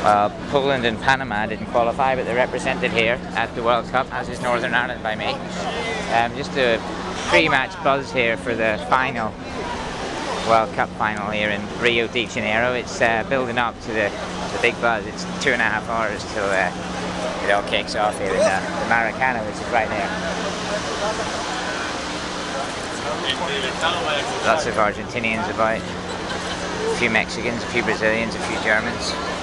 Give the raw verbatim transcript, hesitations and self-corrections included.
Uh, Poland and Panama didn't qualify, but they're represented here at the World Cup, as is Northern Ireland by me. Um, just a pre-match buzz here for the final World Cup final here in Rio de Janeiro. It's uh, building up to the, the big buzz. It's two and a half hours till uh, it all kicks off here in the, the Maracana, which is right there. Lots of Argentinians about, a few Mexicans, a few Brazilians, a few Germans.